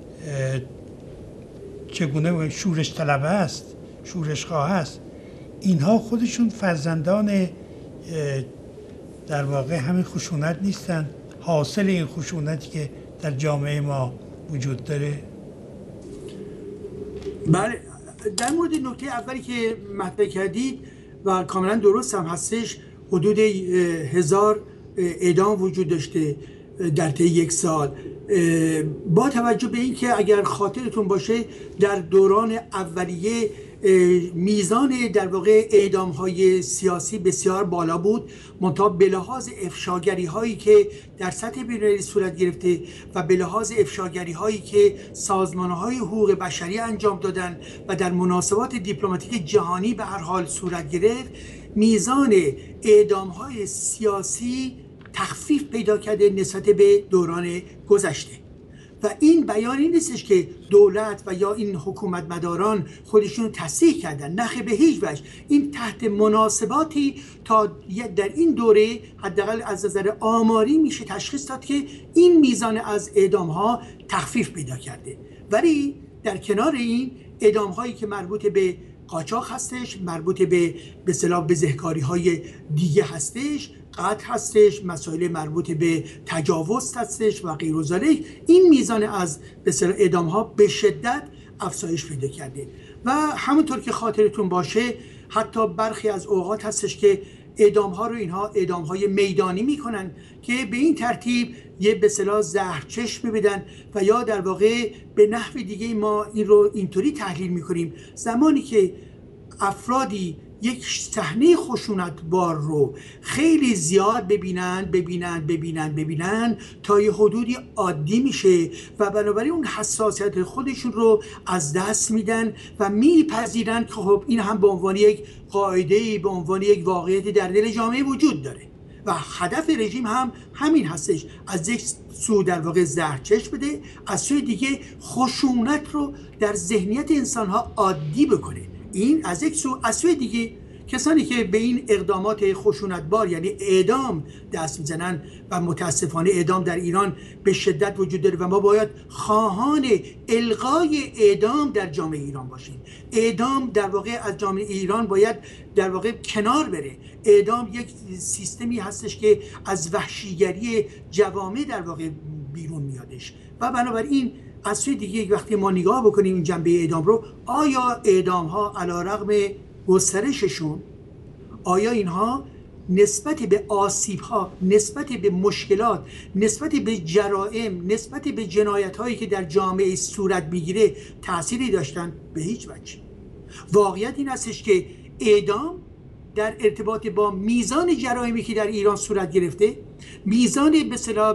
چگونه شورش طلبه است، شورش خواه است، اینها خودشون فرزندان در واقع همین خشونت نیستن، حاصل این خشونتی که در جامعه ما وجود داره؟ بله، در مورد نکته اولی که مطرح کردید و کاملا درست هم هستش، حدود هزار اعدام وجود داشته در طی یک سال. با توجه به این که اگر خاطرتون باشه در دوران اولیه میزان در واقع اعدام های سیاسی بسیار بالا بود، منتها به لحاظ افشاگری هایی که در سطح بین‌المللی صورت گرفته و به لحاظ افشاگری هایی که سازمان های حقوق بشری انجام دادن و در مناسبات دیپلماتیک جهانی به هر حال صورت گرفت، میزان اعدام های سیاسی تخفیف پیدا کرده نسبت به دوران گذشته. و این بیانی نیستش که دولت و یا این حکومت مداران خودشون تصحیح کردن، نه به هیچ وجه. این تحت مناسباتی تا در این دوره حداقل از نظر آماری میشه تشخیص داد که این میزان از اعدام ها تخفیف پیدا کرده. ولی در کنار این اعدام هایی که مربوط به قاچاق هستش، مربوط به به اصطلاح بزهکاری های دیگه هستش، قتل هستش، مسائل مربوط به تجاوز هستش و غیر و ذالک، این میزان از به اصطلاح اعدام ها به شدت افزایش پیدا کرده. و همونطور که خاطرتون باشه حتی برخی از اوقات هستش که اعدام ها رو اینها اعدام های میدانی میکنن که به این ترتیب یه به اصطلاح زهرچشم بدن و یا در واقع به نحو دیگه ما این رو اینطوری تحلیل میکنیم: زمانی که افرادی یک صحنه خشونتبار رو خیلی زیاد ببینن ببینن ببینن ببینن تا یه حدودی عادی میشه و بنابراین اون حساسیت خودشون رو از دست میدن و میپذیرن که خب این هم به عنوان یک قاعده، به عنوان یک واقعیت در دل جامعه وجود داره و هدف رژیم هم همین هستش: از یک سو در واقع زهرچشم بده، از سوی دیگه خشونت رو در ذهنیت انسانها عادی بکنه. این از یک سو، از سوی دیگه کسانی که به این اقدامات خشونتبار یعنی اعدام دست میزنن و متاسفانه اعدام در ایران به شدت وجود داره و ما باید خواهان الغای اعدام در جامعه ایران باشیم. اعدام در واقع از جامعه ایران باید در واقع کنار بره. اعدام یک سیستمی هستش که از وحشیگری جوامع در واقع بیرون میادش و بنابراین از سوی دیگه وقتی ما نگاه بکنیم این جنبه اعدام رو، آیا اعدام ها علیرغم گسترششون، آیا اینها نسبت به آسیب ها، نسبت به مشکلات، نسبت به جرائم، نسبت به جنایت هایی که در جامعه صورت میگیره تأثیری داشتن؟ به هیچ وجه. واقعیت این هستش که اعدام در ارتباط با میزان جرائمی که در ایران صورت گرفته، میزان به اصطلاح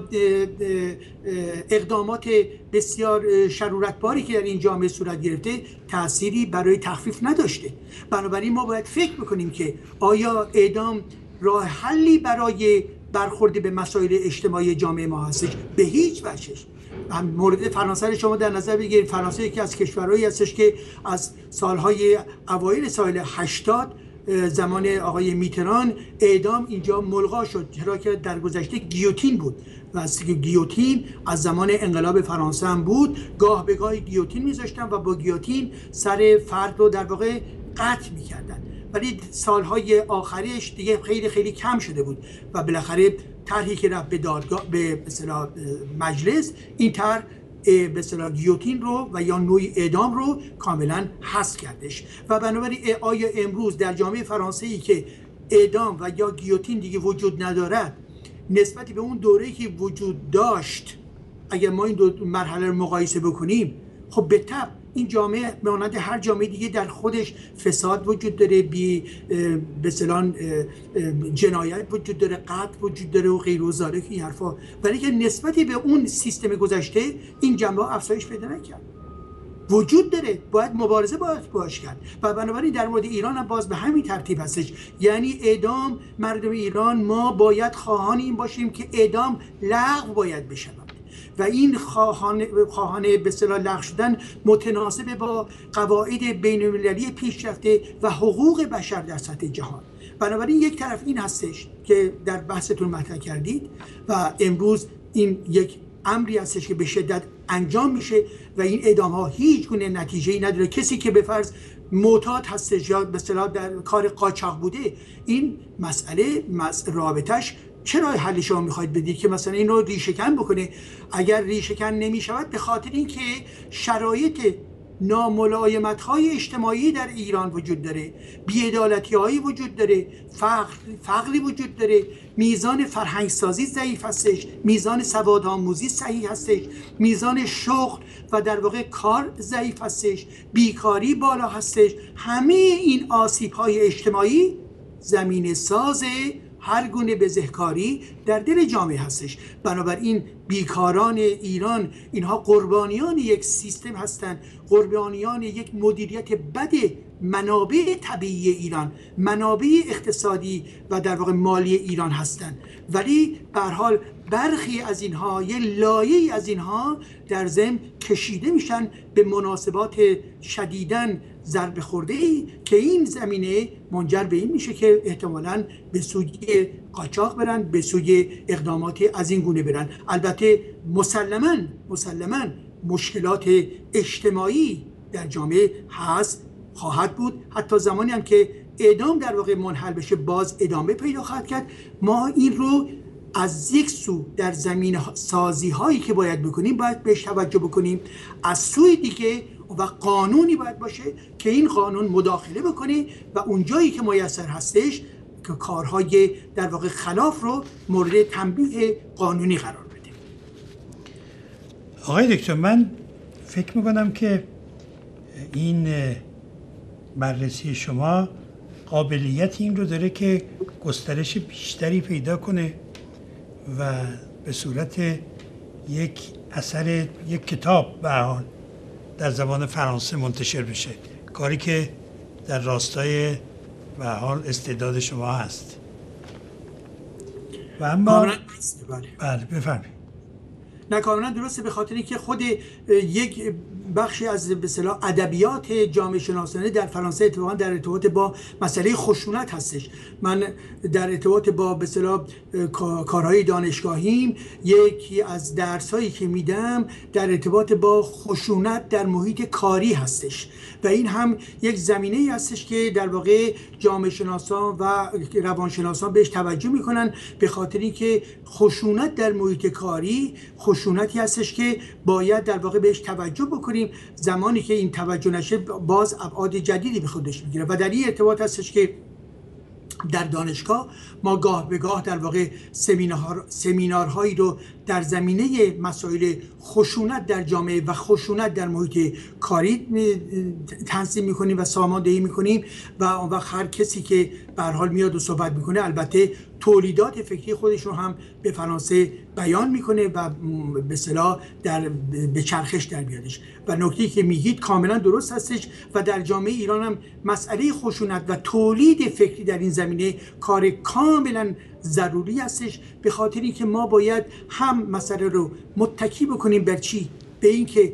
اقدامات بسیار شرورتباری که در این جامعه صورت گرفته تأثیری برای تخفیف نداشته. بنابراین ما باید فکر بکنیم که آیا اعدام راه حلی برای برخورد به مسائل اجتماعی جامعه ما هستش؟ به هیچ وجهش. مورد فرانسه شما در نظر بگیرید. فرانسه یکی از کشورهایی هستش که از سالهای اوایل سال هشتاد زمان آقای میتران اعدام اینجا ملغا شد، چرا که در گذشته گیوتین بود و از گیوتین از زمان انقلاب فرانسه هم بود. گاه به گاه گیوتین میذاشتن و با گیوتین سر فرد رو در واقع قطع میکردن، ولی سالهای آخرش دیگه خیلی خیلی کم شده بود و بالاخره طرحی که رفت به دادگاه به اصطلاح مجلس، این طرح به اصطلاح گیوتین رو و یا نوع اعدام رو کاملا حذف کردش و بنابراین آیا امروز در جامعه فرانسه ای که اعدام و یا گیوتین دیگه وجود ندارد، نسبت به اون دوره‌ای که وجود داشت اگر ما این دو مرحله رو مقایسه بکنیم، خب به طبع این جامعه مانند هر جامعه دیگه در خودش فساد وجود داره، بی به اصطلاح جنایت وجود داره، قتل وجود داره و غیر و ذالک این حرفا، ولی که نسبت به اون سیستم گذشته این جنبه افزایش پیدا نکرد. وجود داره، باید مبارزه باید باش کرد و بنابراین در مورد ایران هم باز به همین ترتیب هستش. یعنی اعدام، مردم ایران ما باید خواهان این باشیم که اعدام لغو باید بشه و این خواهان خواهان به اصطلاح لغو شدن متناسب با قواعد بین‌المللی پیشرفته و حقوق بشر در سطح جهان. بنابراین یک طرف این هستش که در بحثتون مطرح کردید و امروز این یک امری هستش که به شدت انجام میشه و این اعدام ها هیچ گونه نتیجه‌ای نداره. کسی که به فرض معتاد هستش یا به اصطلاح در کار قاچاق بوده، این مسئله رابطش چرا حل شما میخواید بدید که مثلا این رو ریشه‌کن بکنه؟ اگر ریشه‌کن نمیشود به خاطر اینکه شرایط ناملایمت‌های اجتماعی در ایران وجود داره، بی‌عدالتی‌هایی وجود داره، فقر فقری وجود داره، میزان فرهنگسازی ضعیف هستش، میزان سوادآموزی صحیح هستش، میزان شغل و در واقع کار ضعیف هستش، بیکاری بالا هستش. همه این آسیب‌های اجتماعی زمینه ساز هر گونه بزهکاری در دل جامعه هستش. بنابراین بیکاران ایران اینها قربانیان یک سیستم هستند، قربانیان یک مدیریت بد منابع طبیعی ایران، منابع اقتصادی و در واقع مالی ایران هستند. ولی به هر حال برخی از اینها، یه لایه‌ای از اینها در ضمن کشیده میشن به مناسبات شدیداً ضربه خورده‌ای که این زمینه منجر به این میشه که احتمالاً به سوی قاچاق برن، به سوی اقدامات از این گونه برن. البته مسلماً مسلماً مشکلات اجتماعی در جامعه هست، خواهد بود، حتی زمانی هم که اعدام در واقع منحل بشه باز ادامه پیدا خواهد کرد. ما این رو از یک سو در زمین سازی هایی که باید بکنیم باید بهش توجه بکنیم، از سوی دیگه و قانونی باید باشه که این قانون مداخله بکنه و اونجایی که میسر هستش که کارهای در واقع خلاف رو مورد تنبیه قانونی قرار بده. آقای دکتر، من فکر میکنم که این بررسی شما قابلیت این رو داره که گسترش بیشتری پیدا کنه و به صورت یک اثر، یک کتاب به حال در زبان فرانسه منتشر بشه، کاری که در راستای به حال استعداد شما هست. و اما کاملا بله بفرمایید. نه کاملا درسته، به خاطر اینکه خود یک بخشی از به اصطلاح ادبیات جامعه شناسانه در فرانسه اتفاقا در ارتباط با مسئله خشونت هستش. من در ارتباط با به اصطلاح کارهای دانشگاهیم یکی از درسایی که میدم در ارتباط با خشونت در محیط کاری هستش و این هم یک زمینه‌ای هستش که در واقع جامعه شناسان و روانشناسان بهش توجه میکنن، به خاطر اینکه خشونت در محیط کاری خشونتی هستش که باید در واقع بهش توجه بکنیم. زمانی که این توجه نشه باز ابعاد جدیدی به خودش میگیره و در این ارتباط هستش که در دانشگاه ما گاه به گاه در واقع سمینار سمینارهایی رو در زمینه مسائل خشونت در جامعه و خشونت در محیط کاری تنظیم میکنیم و ساماندهی میکنیم و اون وقت هر کسی که به هر حال میاد و صحبت میکنه البته تولیدات فکری خودش رو هم به فرانسه بیان میکنه و به اصطلاح در به چرخش در بیادش و نکته‌ای که میگید کاملا درست هستش و در جامعه ایران هم مسئله خشونت و تولید فکری در این زمینه کار کاملا ضروری هستش، به خاطر اینکه ما باید هم مسئله رو متکی بکنیم بر چی؟ به اینکه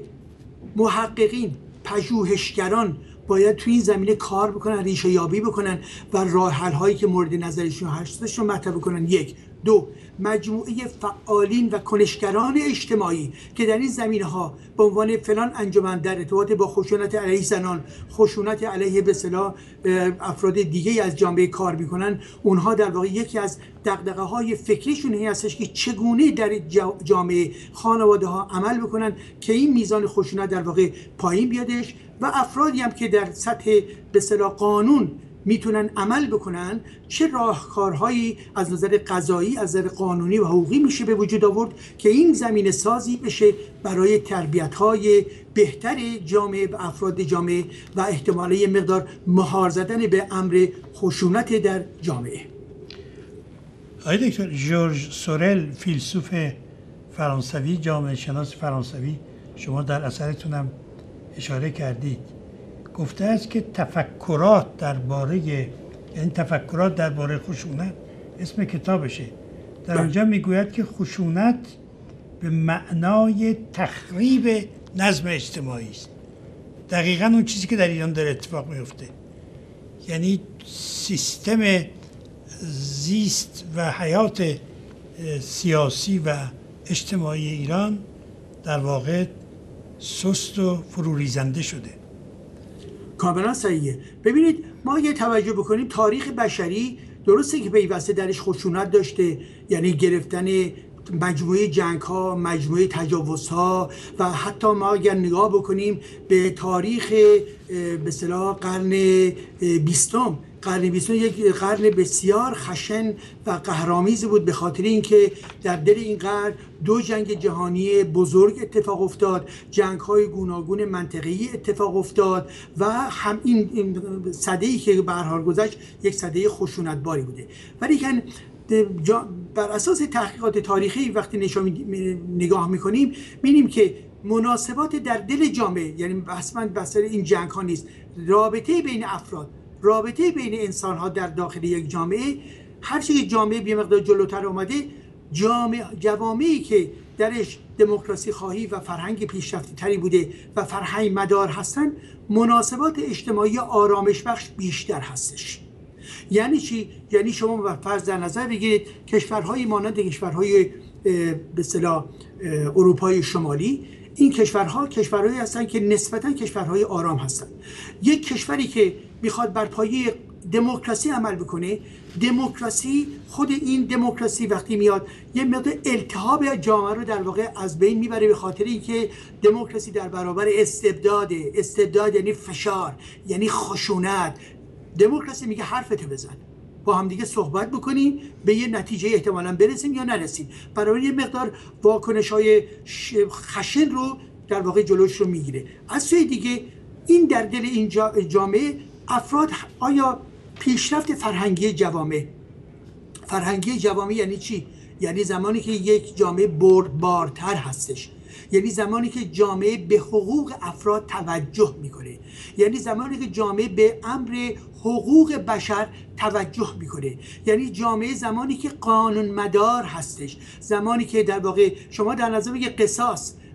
محققین، پژوهشگران باید توی این زمینه کار بکنن، ریشه یابی بکنن و راه حل هایی که مورد نظرشون هستش رو مطرح بکنن. یک دو مجموعه فعالین و کنشگران اجتماعی که در این زمینه ها به عنوان فلان انجمن در ارتباط با خشونت علیه زنان، خشونت علیه به اصطلاح افراد دیگه از جامعه کار میکنن، اونها در واقع یکی از دغدغه های فکریشون این هستش که چگونه در جامعه خانواده ها عمل بکنن که این میزان خشونت در واقع پایین بیادش و افرادی هم که در سطح به اصطلاح قانون میتونن عمل بکنن چه راهکارهایی از نظر قضایی، از نظر قانونی و حقوقی میشه به وجود آورد که این زمینه سازی بشه برای تربیت‌های بهتر جامعه و افراد جامعه و احتمالاً یه مقدار مهار زدن به امر خشونت در جامعه. آقای دکتر، ژورژ سورل فیلسوف فرانسوی، جامعه شناس فرانسوی، شما در اثرتونم اشاره کردید، گفته است که تفکرات درباره یعنی تفکرات درباره خشونت اسم کتابشه، در اونجا میگوید که خشونت به معنای تخریب نظم اجتماعی است. دقیقاً اون چیزی که در ایران داره اتفاق میفته، یعنی سیستم زیست و حیات سیاسی و اجتماعی ایران در واقع سست و فروریزنده شده. کاملا صحیحه. ببینید ما یه توجه بکنیم تاریخ بشری درسته که پیوسته درش خشونت داشته، یعنی گرفتن مجموعه جنگ ها، مجموعه تجاوز ها و حتی ما اگر نگاه بکنیم به تاریخ به اصطلاح قرن بیستم، قرن بیستم یک قرن بسیار خشن و قهرآمیز بود، به خاطر اینکه در دل این قرن دو جنگ جهانی بزرگ اتفاق افتاد، جنگ های گوناگون منطقه‌ای اتفاق افتاد و هم این سده‌ای که به هر حال گذشت یک سده خشونتباری بوده. ولی که بر اساس تحقیقات تاریخی وقتی نشان نگاه میکنیم می‌بینیم که مناسبات در دل جامعه، یعنی اصلا بسر این جنگ ها نیست، رابطه بین افراد، رابطه بین انسان ها در داخل یک جامعه، هر چیزی که جامعه بی مقدار جلوتر اومده، جامعه جوامعی که درش دموکراسی خواهی و فرهنگ پیشرفته تری بوده و فرهنگ مدار هستن، مناسبات اجتماعی آرامش بخش بیشتر هستش. یعنی چی؟ یعنی شما فرض در نظر بگیرید کشورهای مانند کشورهای به اصطلاح اروپای شمالی، این کشورها کشورهایی هستند که نسبتاً کشورهای آرام هستند. یک کشوری که میخواد بر پایه دموکراسی عمل بکنه، دموکراسی خود این دموکراسی وقتی میاد یه مقدار التهاب جامعه رو در واقع از بین میبره، به خاطر اینکه دموکراسی در برابر استبداده. استبداد یعنی فشار، یعنی خشونت. دموکراسی میگه حرفتو بزن، با هم دیگه صحبت بکنیم، به یه نتیجه احتمالاً برسیم یا نرسیم. برای یه مقدار واکنش‌های خشن رو در واقع جلوش رو میگیره. از سوی دیگه این در دل این جامعه افراد، آیا پیشرفت فرهنگی جوامع، فرهنگی جوامع یعنی چی؟ یعنی زمانی که یک جامعه بردبارتر هستش، یعنی زمانی که جامعه به حقوق افراد توجه میکنه، یعنی زمانی که جامعه به امر حقوق بشر توجه میکنه، یعنی جامعه زمانی که قانون مدار هستش، زمانی که در واقع شما در نظر بگید قصاص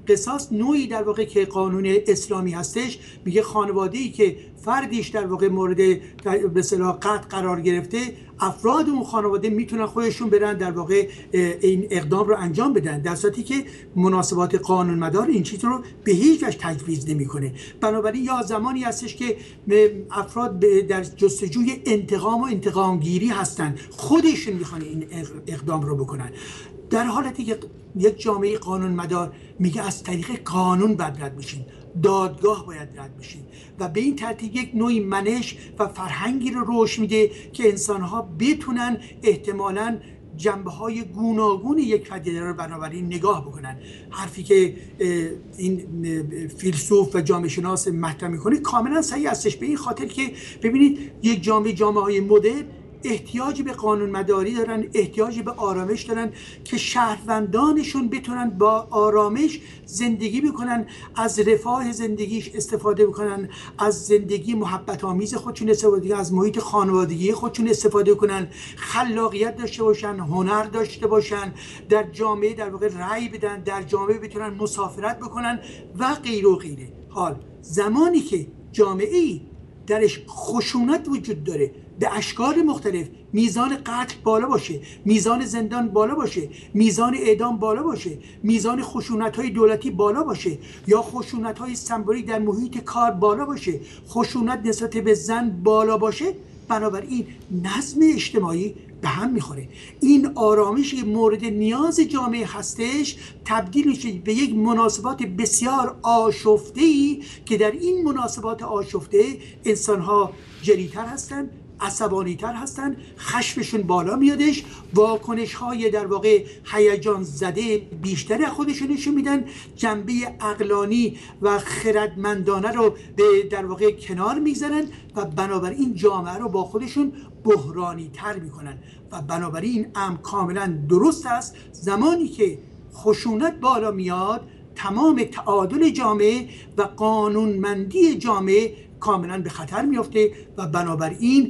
قصاص نوعی در واقع که قانون اسلامی هستش، میگه خانواده‌ای که فردیش در واقع مورد به اصطلاح قتل قرار گرفته، افراد اون خانواده میتونن خودشون برن در واقع این اقدام رو انجام بدن، در صورتی که مناسبات قانون مدار این چیز رو به هیچ وجه تجویز نمیکنه. بنابراین یا زمانی هستش که افراد در جستجوی انتقام و انتقام گیری هستن، خودشون میخوان این اقدام رو بکنن، در حالتی که یک جامعه قانون مدار میگه از طریق قانون باید رد بشین، دادگاه باید رد بشین و به این ترتیب یک نوعی منش و فرهنگی رو رشد میده که انسانها بتونن احتمالاً جنبه‌های گوناگون یک پدیده رو بنابراین نگاه بکنن. حرفی که این فیلسوف و جامعه شناس مطرح میکنه کاملا صحیح هستش، به این خاطر که ببینید یک جامعه جامعه‌های مدرن احتیاجی به قانون مداری دارن، احتیاجی به آرامش دارن که شهروندانشون بتونن با آرامش زندگی بکنن، از رفاه زندگیش استفاده بکنن، از زندگی محبت آمیز خودشون استفاده بکنن، از محیط خانوادگی خودشون استفاده کنن، خلاقیت داشته باشن، هنر داشته باشن، در جامعه در واقع رأی بدن، در جامعه بتونن مسافرت بکنن و غیره و غیره. حال زمانی که جامعه‌ای درش خشونت وجود داره به اشکال مختلف، میزان قتل بالا باشه، میزان زندان بالا باشه، میزان اعدام بالا باشه، میزان خشونت‌های دولتی بالا باشه یا خشونت‌های سمبولیک در محیط کار بالا باشه، خشونت نسبت به زن بالا باشه، بنابراین نظم اجتماعی به هم میخوره. این آرامش مورد نیاز جامعه هستش تبدیل میشه به یک مناسبات بسیار آشفته‌ای که در این مناسبات آشفته انسان‌ها جری‌تر هستن، عصبانی‌تر هستن، خشمشون بالا میادش، واکنش‌های در واقع هیجان زده بیشتر خودشون نشون میدن، جنبه عقلانی و خردمندانه رو به در واقع کنار میگذارن و بنابراین جامعه رو با خودشون بحرانی تر میکنن و بنابراین این امر کاملا درست است. زمانی که خشونت بالا میاد تمام تعادل جامعه و قانونمندی جامعه کاملا به خطر میفته و بنابراین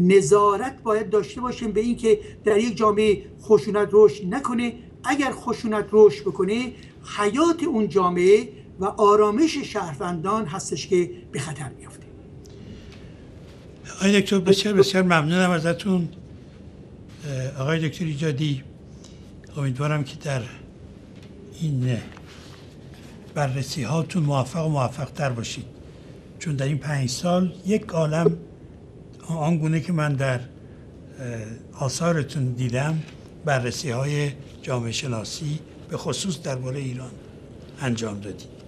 نظارت باید داشته باشیم به این که در یک جامعه خشونت رشد نکنه. اگر خشونت رشد بکنه حیات اون جامعه و آرامش شهروندان هستش که به خطر میفته. آقای دکتر بسیار بسیار ممنونم ازتون. آقای دکتر ایجادی، امیدوارم که در این بررسی هاتون موفق و موفق تر باشید، چون در این پنج سال یک عالم آنگونه که من در آثارتون دیدم بررسی های جامعه شناسی به خصوص درباره ایران انجام دادید.